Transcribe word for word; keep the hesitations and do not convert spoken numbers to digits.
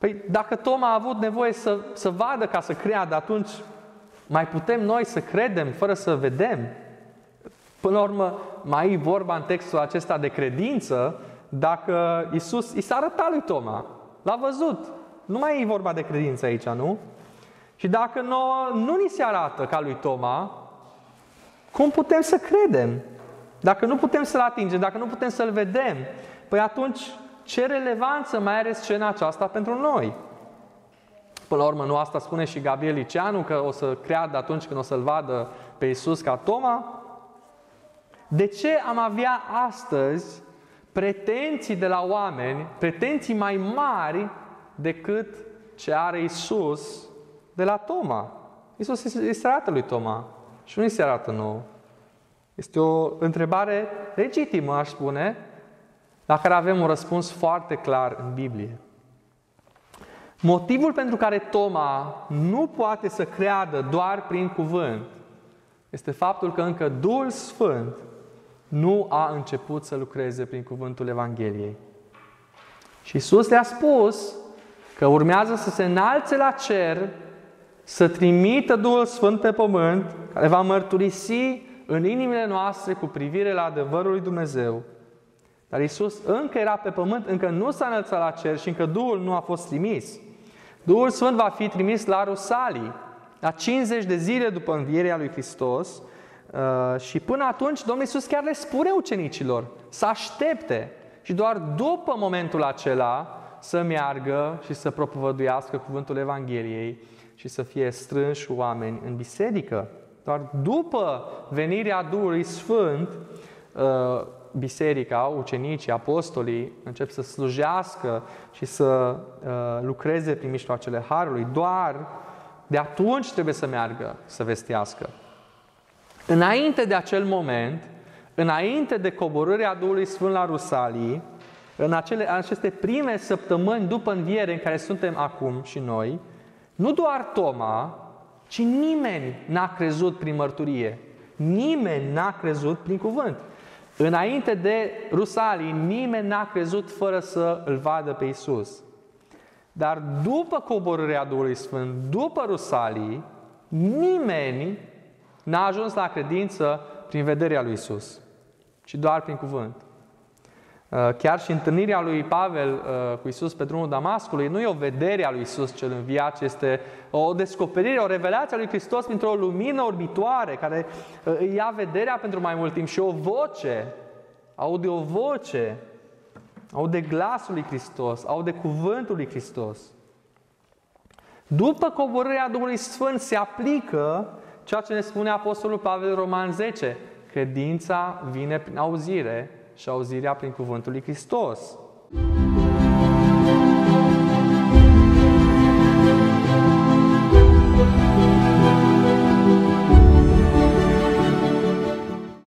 Păi dacă Toma a avut nevoie să, să vadă ca să creadă, atunci mai putem noi să credem fără să vedem? Până la urmă, mai e vorba în textul acesta de credință, dacă Iisus i s-a arătat lui Toma, l-a văzut. Nu mai e vorba de credință aici, nu? Și dacă nouă nu ni se arată ca lui Toma, cum putem să credem? Dacă nu putem să-l atingem, dacă nu putem să-l vedem, păi atunci ce relevanță mai are scena aceasta pentru noi? Până la urmă, nu asta spune și Gabriel Liceanu, că o să creadă atunci când o să-l vadă pe Iisus ca Toma? De ce am avea astăzi pretenții de la oameni, pretenții mai mari decât ce are Iisus de la Toma? Iisus îi se arată lui Toma și nu îi se arată nouă. Este o întrebare legitimă, aș spune, la care avem un răspuns foarte clar în Biblie. Motivul pentru care Toma nu poate să creadă doar prin cuvânt este faptul că încă Duhul Sfânt nu a început să lucreze prin cuvântul Evangheliei. Și Iisus le-a spus că urmează să se înalțe la cer, să trimită Duhul Sfânt pe pământ, care va mărturisi în inimile noastre cu privire la adevărul lui Dumnezeu. Dar Iisus încă era pe pământ, încă nu s-a înălțat la cer și încă Duhul nu a fost trimis. Duhul Sfânt va fi trimis la Rusalii, la cincizeci de zile după învierea lui Hristos, și până atunci Domnul Iisus chiar le spune ucenicilor să aștepte și doar după momentul acela să meargă și să propovăduiască cuvântul Evangheliei și să fie strânși oameni în biserică. Doar după venirea Duhului Sfânt, biserica, ucenicii, apostolii încep să slujească și să lucreze prin mijloacele Harului. Doar de atunci trebuie să meargă să vestească. Înainte de acel moment, înainte de coborârea Duhului Sfânt la Rusalii, în acele, aceste prime săptămâni după înviere în care suntem acum și noi, nu doar Toma, ci nimeni n-a crezut prin mărturie. Nimeni n-a crezut prin cuvânt. Înainte de Rusalii, nimeni n-a crezut fără să îl vadă pe Iisus. Dar după coborârea Duhului Sfânt, după Rusalii, nimeni n-a ajuns la credință prin vederea lui Iisus, ci doar prin cuvânt. Chiar și întâlnirea lui Pavel cu Iisus pe drumul Damascului nu e o vedere a lui Iisus cel înviat, ci este o descoperire, o revelație a lui Hristos printr-o lumină orbitoare care îi ia vederea pentru mai mult timp și o voce, aude o voce, aude glasul lui Hristos, aude cuvântul lui Hristos. După coborârea Duhului Sfânt se aplică ceea ce ne spune Apostolul Pavel în Roman zece. Credința vine prin auzire și auzirea prin cuvântul lui Hristos.